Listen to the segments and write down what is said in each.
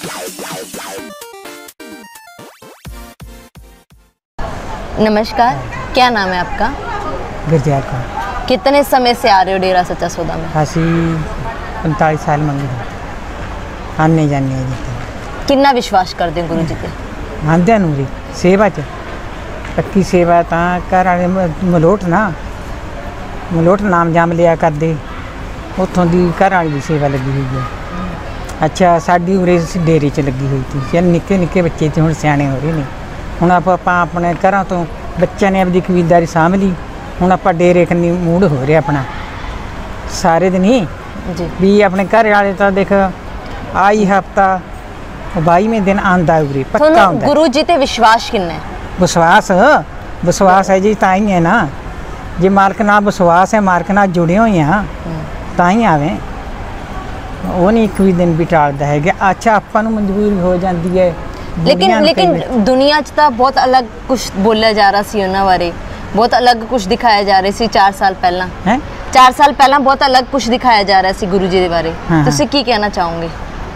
नमस्कार, क्या नाम है आपका? गुरजात का। कितने समय से आ रहे हो डेरा सच्चा सौदा में? असी 45 साल मंगी आने जाने कितना विश्वास करते हो गुरु जी पे? आंदे नूरी सेवा च पक्की सेवा तो घर वाले मलोट नाम जाम लिया करते उतों की घर वाली की सेवा लगी हुई है। अच्छा साड़ी उरे डेरे च लगी हुई थी चल निक्के निक्के बच्चे थे, हुण सियाने हो रहे हैं। हुण आप अपने घरों तो बच्चों ने अपनी कबीलदारी सामभ ली, हुण आप डेरे कन्नी मूड हो रहा अपना सारे दिन ही भी अपने घर वाले तो देख आई हफ्ता 22वें दिन आंदा उरे पक्का आंदा। गुरु जी ते विश्वास किन्ना है? विश्वास है जी, ताई है ना जे मालक नाल विश्वास है, मालक नाल जुड़े हुए हैं ताई आवे। वो नहीं एक भी दिन भी टालता है कि अच्छा आपां नूं मजबूरी हो जाती है। लेकिन दुनिया च तो बहुत अलग कुछ बोलिया जा रहा सी उन्हां बारे, बहुत अलग कुछ दिखाया जा रहा सी 4 साल पहला। 4 साल पहला बहुत अलग कुछ दिखाया जा रहा सी गुरु जी के बारे। तुसीं की कहना चाहोगे?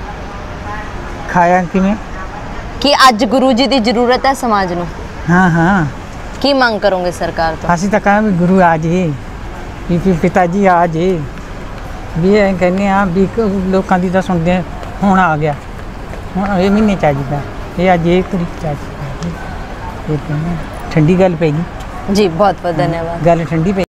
खाया किवें कि अज गुरु जी की जरूरत है समाज नूं? हाँ की मांग करोगे सरकार तो? असीं तां कहां भी गुरु आ जे, भी पिता जी आ जे, भी कहने भी लोगों की तो सुनते हुण आ गया, हुण ये महीने चाहिए, ये अज 1 तरीक चाहिए। ठंडी गल पैगी जी, बहुत बहुत धन्यवाद। गल ठंडी पै